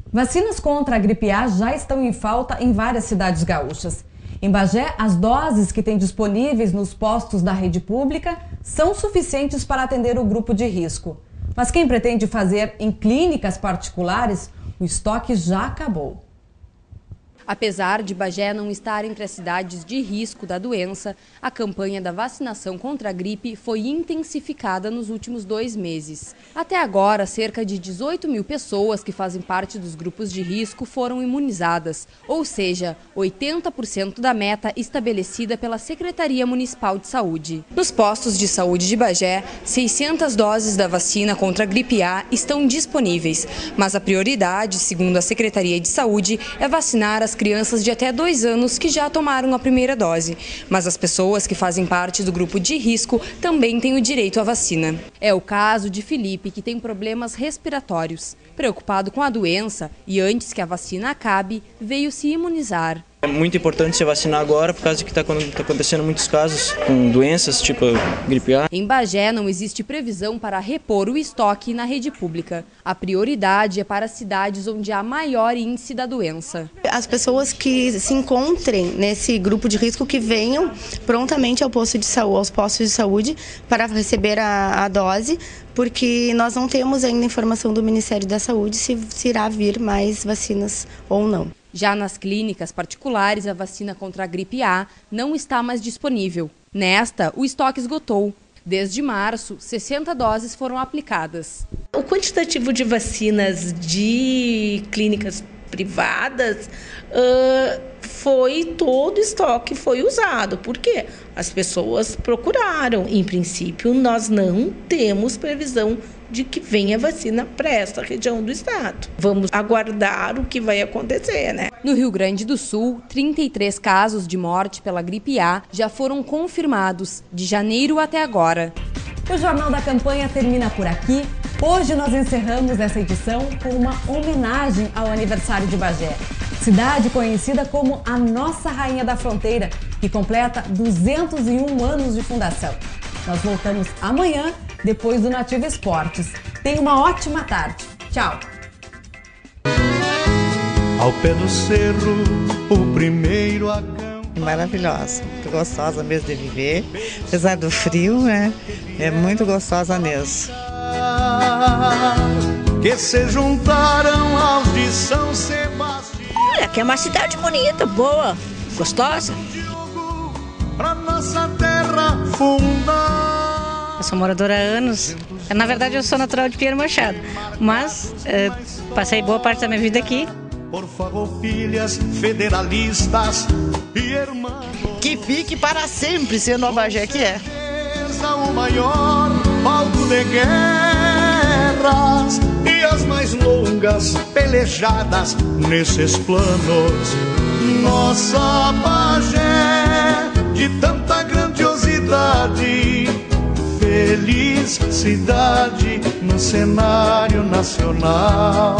Vacinas contra a gripe A já estão em falta em várias cidades gaúchas. Em Bagé, as doses que tem disponíveis nos postos da rede pública são suficientes para atender o grupo de risco. Mas quem pretende fazer em clínicas particulares, o estoque já acabou. Apesar de Bagé não estar entre as cidades de risco da doença, a campanha da vacinação contra a gripe foi intensificada nos últimos 2 meses. Até agora, cerca de 18 mil pessoas que fazem parte dos grupos de risco foram imunizadas, ou seja, 80% da meta estabelecida pela Secretaria Municipal de Saúde. Nos postos de saúde de Bagé, 600 doses da vacina contra a gripe A estão disponíveis, mas a prioridade, segundo a Secretaria de Saúde, é vacinar as crianças de até 2 anos que já tomaram a primeira dose. Mas as pessoas que fazem parte do grupo de risco também têm o direito à vacina. É o caso de Felipe, que tem problemas respiratórios. Preocupado com a doença e antes que a vacina acabe, veio se imunizar. É muito importante se vacinar agora, por causa que está acontecendo muitos casos com doenças tipo gripe A. Em Bagé não existe previsão para repor o estoque na rede pública. A prioridade é para cidades onde há maior índice da doença. As pessoas que se encontrem nesse grupo de risco que venham prontamente ao posto de saúde, aos postos de saúde para receber a dose, porque nós não temos ainda informação do Ministério da Saúde se irá vir mais vacinas ou não. Já nas clínicas particulares, a vacina contra a gripe A não está mais disponível. Nesta, o estoque esgotou. Desde março, 60 doses foram aplicadas. O quantitativo de vacinas de clínicas privadas todo o estoque foi usado. Por quê? As pessoas procuraram. Em princípio, nós não temos previsão de que venha vacina para esta região do estado. Vamos aguardar o que vai acontecer, né? No Rio Grande do Sul, 33 casos de morte pela gripe A já foram confirmados de janeiro até agora. O Jornal da Campanha termina por aqui. Hoje nós encerramos essa edição com uma homenagem ao aniversário de Bagé, cidade conhecida como a Nossa Rainha da Fronteira, que completa 201 anos de fundação. Nós voltamos amanhã, depois do Nativa Esportes. Tenha uma ótima tarde. Tchau! Ao pé do cerro, o primeiro acampo. Maravilhosa, muito gostosa mesmo de viver, apesar do frio, né? É muito gostosa mesmo. Que se juntaram aos de São Sebastião. Olha, aqui é uma cidade bonita, boa, gostosa. Pra nossa terra fundar. Eu sou moradora há anos. Na verdade, eu sou natural de Pinheiro Machado, mas passei boa parte da minha vida aqui. Por farroupilhas, federalistas e irmãos. Que fique para sempre sendo a Bagé que é. O maior palco de guerras e as mais longas pelejadas nesses planos. Nossa Bagé, de tanta grandiosidade, feliz cidade no cenário nacional.